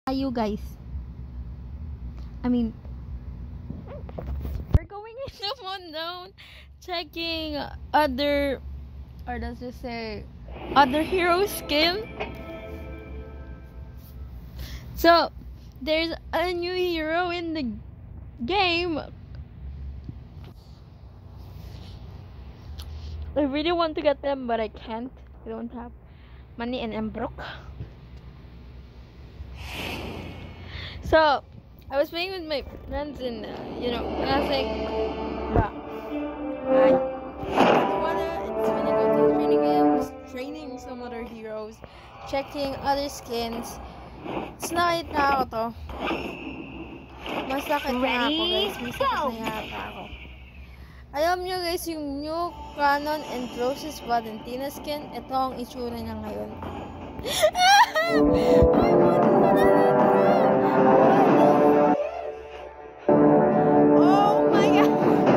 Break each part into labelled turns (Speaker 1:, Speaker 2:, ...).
Speaker 1: You guys. I mean, we're going into Moonton, checking other, or does it say other hero skin? So there's a new hero in the game. I really want to get them, but I can't. I don't have money and I'm broke. So I was playing with my friends and and I was like, "Bah, it's wanna go to the training games, training some other heroes, checking other skins." It's nakita ako to. Masakit na ako, guys. Masakit na yata ako. Alam nyo guys, yung new Canon and Roses Valentina skin, ito ang itsura niya ngayon. Oh my god!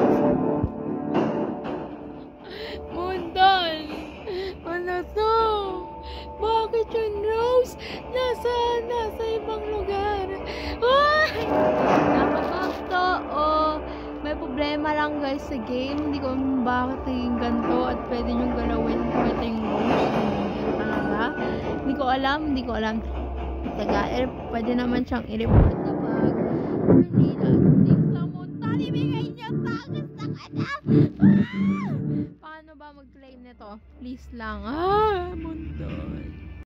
Speaker 1: Moonton! Ano to? Bakit yung Rose nasa ibang lugar? Ay! Nakabag to o may problema lang guys sa game. Hindi ko alam bakit naging ganito at pwede nyong galawin. Pwede yung Rose. Hindi ko alam. Pwede naman siyang i-report kapag hindi sa Moonton. Ibigay niyo sa kanya. Paano ba mag-claim nito? Please lang. Moonton.